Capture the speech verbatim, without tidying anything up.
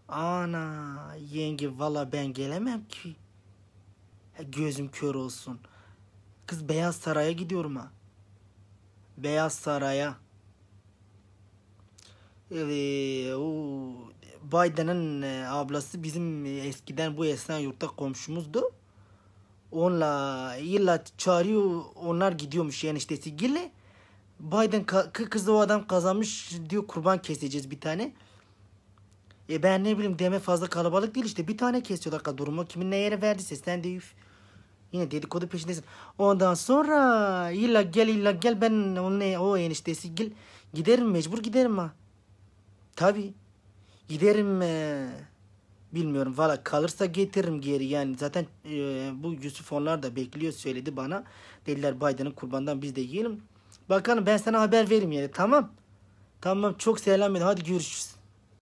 Ana yenge valla ben gelemem ki. Ha, gözüm kör olsun. Kız Beyaz Saray'a gidiyorum ha. Beyaz Saray'a. Evet, o Biden'ın e, ablası bizim e, eskiden bu Esenyurt'ta komşumuzdu. Onunla illa çağırıyor, onlar gidiyormuş eniştesi gille. Biden ka- kı- kızı o adam kazanmış diyor, kurban keseceğiz bir tane. E ben ne bileyim, deme fazla kalabalık değil işte, bir tane kesiyorlar ka durumu, kimin ne yere verdiyse sen de üf. Yine dedikodu peşindesin. Ondan sonra illa gel illa gel, ben onunla o eniştesi gel giderim, mecbur giderim ha. Tabi giderim, e, bilmiyorum valla, kalırsa getiririm geri yani, zaten e, bu Yusuf onlar da bekliyor, söyledi bana. Dediler Biden'ın kurbandan biz de yiyelim. Bakalım, ben sana haber veririm yani, tamam. Tamam, çok selam edin, hadi görüşürüz.